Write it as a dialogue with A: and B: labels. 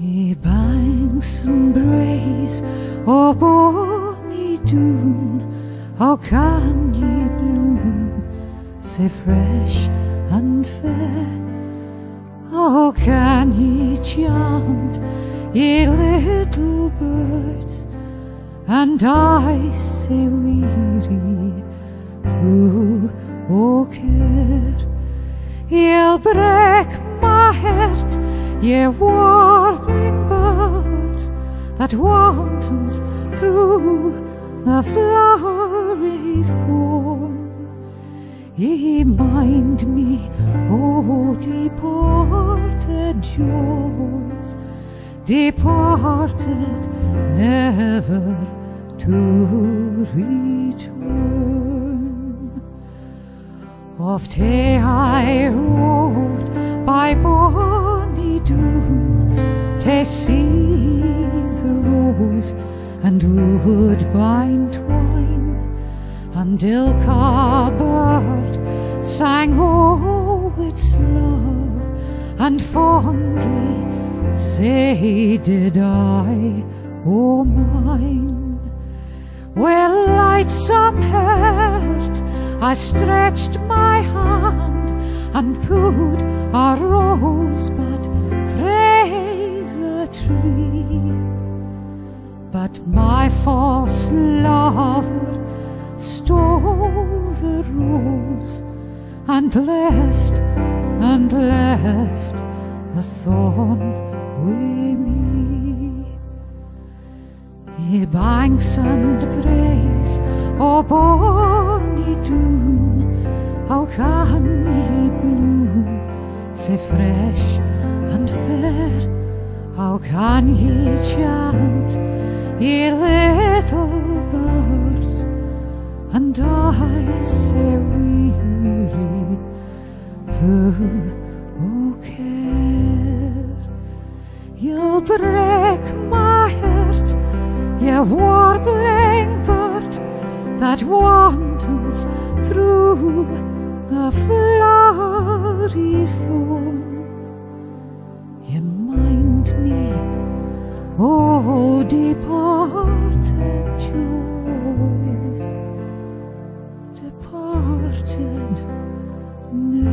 A: Ye banks and braes, o bonny doon, how can ye bloom sae fresh and fair? How can ye chant, ye little birds, and I sae weary, full o care? Ye'll break my heart, ye warbling birds that wantons through the flowery thorn. Ye mind me, O departed joys, departed never to return. Oft hae I roved by bonny Doon to see the rose and woodbine twine, and ilka bird sang o its love, and fondly say did I o mine. Well, lightsome heart, I stretched my hand and put a rosebud frae the tree, but my false lover stole the rose and left the thorn wi' me. Ye banks and braes, o bonny Doon, how can ye bloom sae fresh and fair? How can ye chant, ye little birds, and I sae weary, full o care? You'll break my heart, ye warbling bird that wantons through the flowery thorn. Ye mind me, O departed joys, departed never